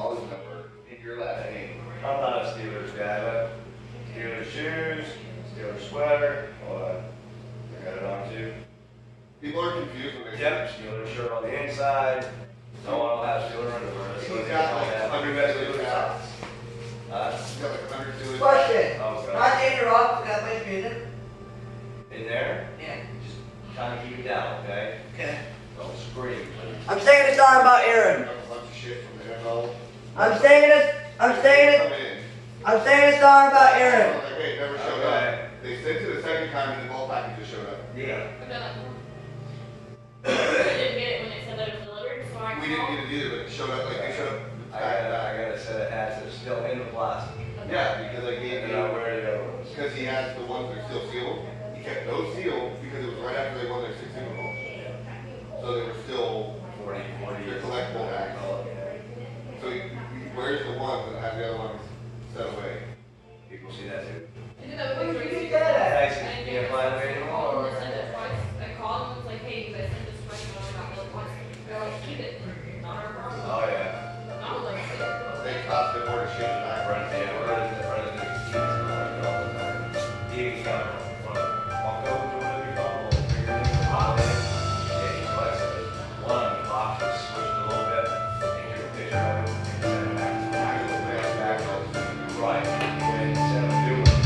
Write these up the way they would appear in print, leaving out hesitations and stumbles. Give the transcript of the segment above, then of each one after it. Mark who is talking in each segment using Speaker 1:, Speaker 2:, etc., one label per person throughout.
Speaker 1: call his number in your left hand.
Speaker 2: I'm not a Steelers guy, but Steelers shoes, Steelers sweater, what? I got it on too.
Speaker 1: People are confused when they say
Speaker 2: Yep, Steelers shirt on the inside. No one will have Steelers underwear.
Speaker 1: he's got like 100 Steelers socks. He's got like 100 Steelers socks.
Speaker 3: Question.
Speaker 2: Oh, God.
Speaker 3: Not to interrupt, got my music.
Speaker 2: In there?
Speaker 3: Yeah.
Speaker 2: Just kind of keep it down, okay?
Speaker 3: Okay.
Speaker 2: Don't scream, please.
Speaker 3: I'm singing a song about Aaron.
Speaker 1: A bunch of shit from the NFL.
Speaker 3: I'm singing a song about Aaron.
Speaker 1: Like, hey, it never showed up. They sent it the second time and the ball package just showed up.
Speaker 2: Yeah.
Speaker 4: I've done that before. I didn't get it when it said that it was delivered, so I
Speaker 1: We didn't get it either, but it showed up, like, they showed up.
Speaker 2: I got a set of hats that are still in the plastic.
Speaker 1: Yeah, because I gave
Speaker 2: And I wear the other ones.
Speaker 1: because he has the ones that are still sealed. He kept those sealed because it was right after they won their 6 Super Bowl. So they were still
Speaker 2: 40
Speaker 1: they're collectible bags. So he wears the ones and has the other ones set away.
Speaker 2: People see that too.
Speaker 4: I did that with
Speaker 3: Where did you
Speaker 4: Tracy.
Speaker 3: get that?
Speaker 2: Thanks, you can't find it
Speaker 4: I
Speaker 2: anymore.
Speaker 4: sent it twice. I called and was like, hey, you guys sent this twice and I only got one once. They're like, keep it. Not our problem.
Speaker 2: Oh yeah.
Speaker 4: I was like,
Speaker 1: They cost them more to ship it back.
Speaker 2: Front, yeah, we're in the front of the teams all the time. Even got it from walk over to whatever you call it, figure it out. Yeah, he collects it. One of the boxes switched a little bit. Take your picture of it and send it back to the back. Right. And send them to it.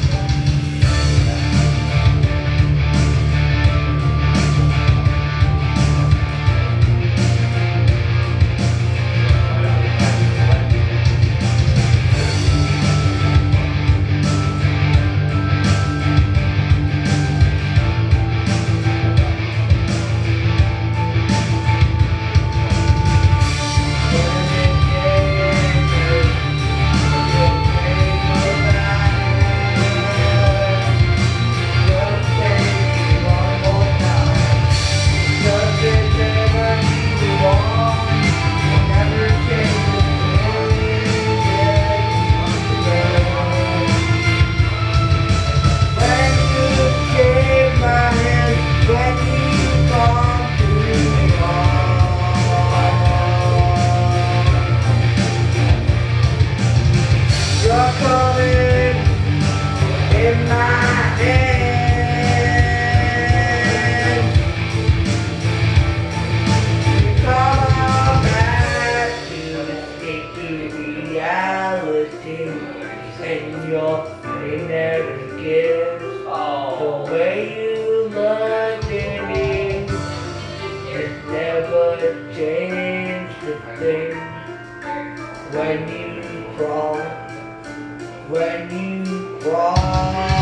Speaker 3: And your never gives the way you looked at me. It never changed a thing when you crawl.